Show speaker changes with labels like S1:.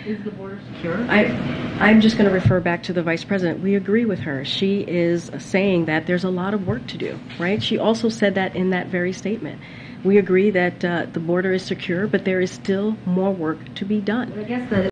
S1: Is the border secure?
S2: I'm just going to refer back to the Vice President. We agree with her. She is saying that there's a lot of work to do, right? She also said that in that very statement. We agree that the border is secure, but there is still more work to be done.
S1: But I guess that